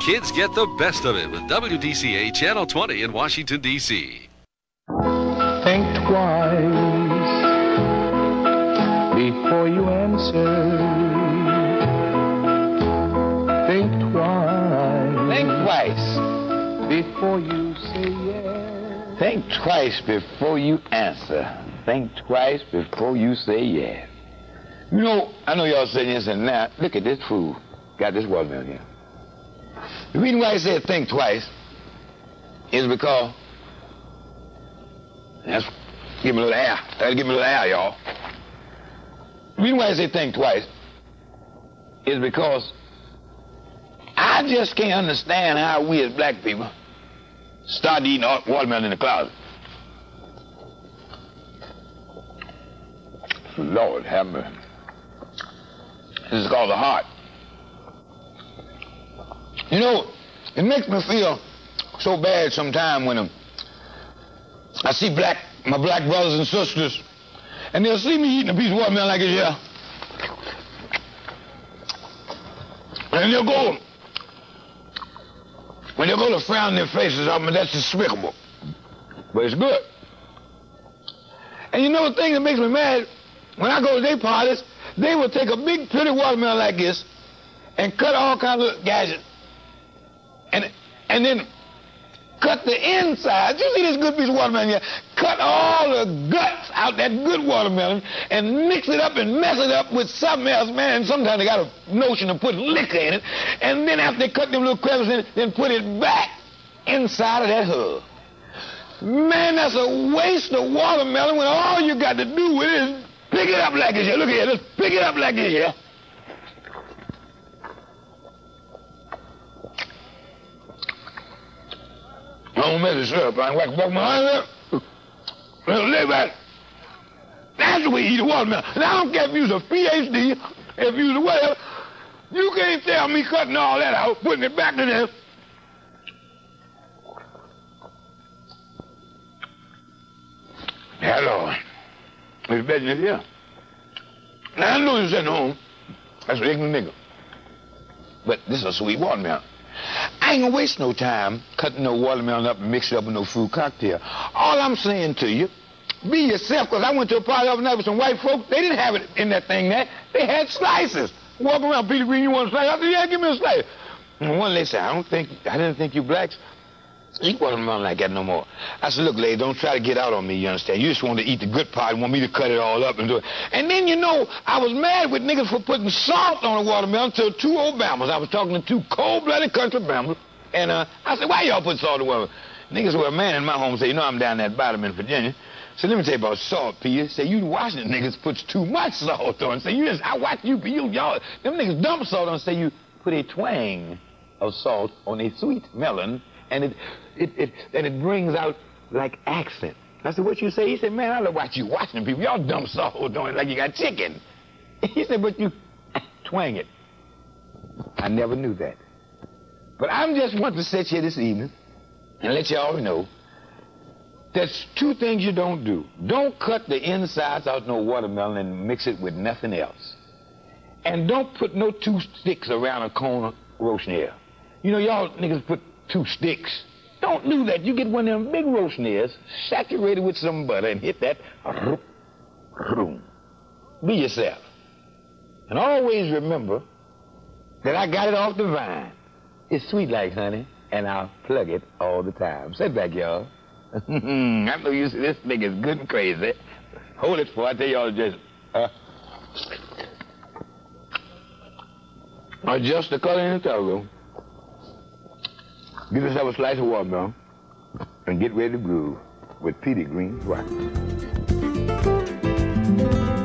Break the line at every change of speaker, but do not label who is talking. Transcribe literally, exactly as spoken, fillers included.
Kids get the best of it with W D C A Channel twenty in Washington, D C
Think twice before you answer. Think twice.
Think twice.
Before you say yes.
Think twice before you answer. Think twice before you say yes. You know, I know y'all saying this and that. Look at this fool. Got this watermelon here. The reason why I said think twice is because, that's, give me a little air. That'll give me a little air, y'all. The reason why I say think twice is because I just can't understand how we as black people start eating watermelon in the closet. Lord have mercy. This is called the heart. You know, it makes me feel so bad sometimes when um, I see black, my black brothers and sisters, and they'll see me eating a piece of watermelon like this here. And they'll go, when they'll go to frown their faces, I mean, that's despicable. But it's good. And you know the thing that makes me mad? When I go to their parties, they will take a big, pretty watermelon like this and cut all kinds of gadgets. And, and then cut the inside. You see this good piece of watermelon here? Cut all the guts out that good watermelon and mix it up and mess it up with something else, man. And sometimes they got a notion to put liquor in it. And then after they cut them little crevices in it, then put it back inside of that hub. Man, that's a waste of watermelon when all you got to do with it is pick it up like this here. Look here, just pick it up like this here. I don't mess this up. I ain't walk my hand up. Lay back. That's the way you eat a watermelon. And I don't care if you're a P H D, if you're a whatever. You can't tell me cutting all that out, putting it back in there. Hello. It's better than here. Now, I know you're sitting home. That's an ignorant nigga. But this is a sweet watermelon. I ain't gonna waste no time cutting no watermelon up and mix it up with no fruit cocktail. All I'm saying to you, be yourself, because I went to a party the other night with some white folks. They didn't have it in that thing there. They had slices. Walk around, Petey Greene, you want a slice? I said, yeah, give me a slice. And one lady said, I don't think, I didn't think you blacks eat watermelon like that no more. I said, look, lady, don't try to get out on me, you understand? You just want to eat the good part and want me to cut it all up and do it. And then, you know, I was mad with niggas for putting salt on the watermelon to two Obamas. I was talking to two cold-blooded country Bamas, and uh, I said, why y'all put salt on the watermelon? Niggas were a man in my home say, you know I'm down that bottom in Virginia. So let me tell you about salt, Peter. Say, you Washington niggas puts too much salt on. Say, you just, I watch you, you, y'all, them niggas dump salt on. Say, you put a twang of salt on a sweet melon, and it, it, it, and it brings out like accent. I said, what you say? He said, man, I love watch you Washington people. Y'all dump salt on it like you got chicken. He said, but you twang it. I never knew that. But I'm just wanting to sit here this evening and let y'all know there's two things you don't do. Don't cut the insides out no watermelon and mix it with nothing else. And don't put no two sticks around a cone of roasting. You know, y'all niggas put two sticks. Don't do that. You get one of them big roasting, saturated with some butter, and hit that. Be yourself. And always remember that I got it off the vine. It's sweet like honey, and I'll plug it all the time. Sit back, y'all. I'm no use to this thing is good and crazy. Hold it for I tell y'all just uh, adjust the color in the towel. Give yourself a slice of watermelon and get ready to groove with Petey Greene. Right.